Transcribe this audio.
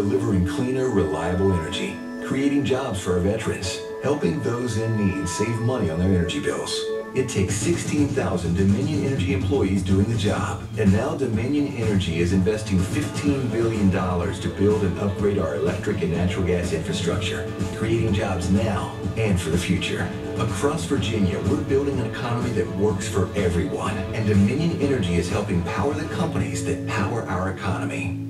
delivering cleaner, reliable energy, creating jobs for our veterans, helping those in need save money on their energy bills. It takes 16,000 Dominion Energy employees doing the job. And now Dominion Energy is investing $15 billion to build and upgrade our electric and natural gas infrastructure, creating jobs now and for the future. Across Virginia, we're building an economy that works for everyone. And Dominion Energy is helping power the companies that power our economy.